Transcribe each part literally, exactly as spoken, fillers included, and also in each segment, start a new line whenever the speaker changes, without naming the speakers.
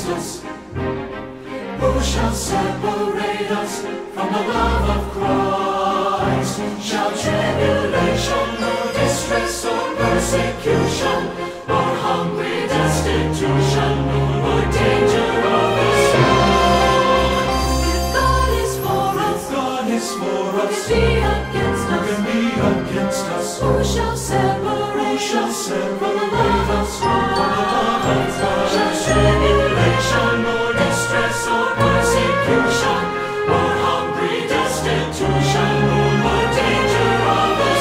us? Who shall separate us from the love of Christ? Shall tribulation or distress or persecution or hungry destitution or danger of the sword? If God is for us, if God is for us, who can be against us? Who can be against us? Who shall separate, who shall separate us from the love of Christ? Shall tribulation or distress or persecution or hungry destitution or danger of the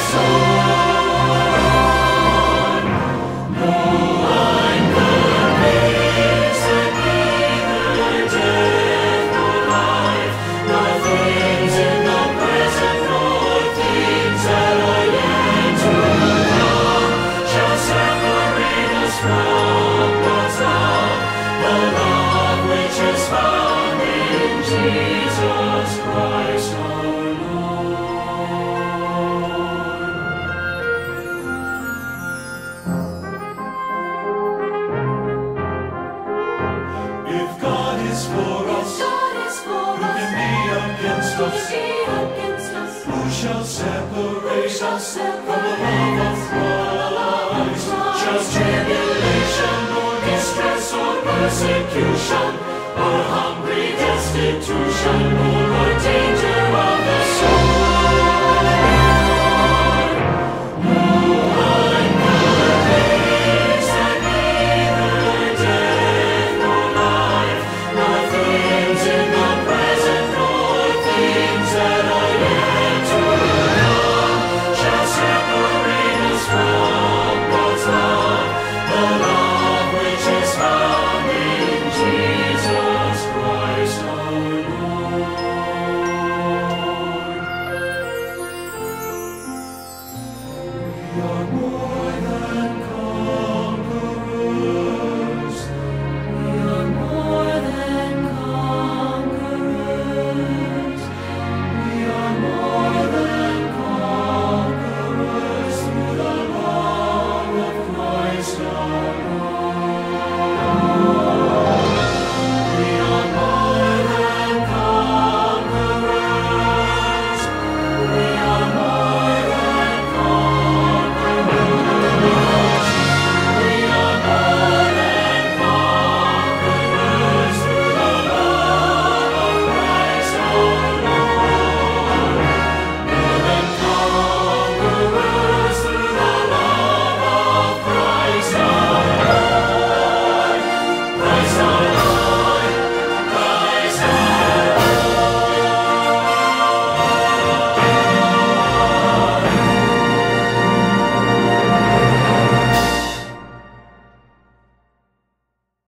sword? No, I'm convinced that neither death nor life, nor things in the present nor things that are yet to come, shall separate us from God's love, the love which is found in Jesus Christ our Lord. If God is for us, who can be against us? Who shall separate us from the love of Christ? Shall tribulation or distress or persecution or hungry destitution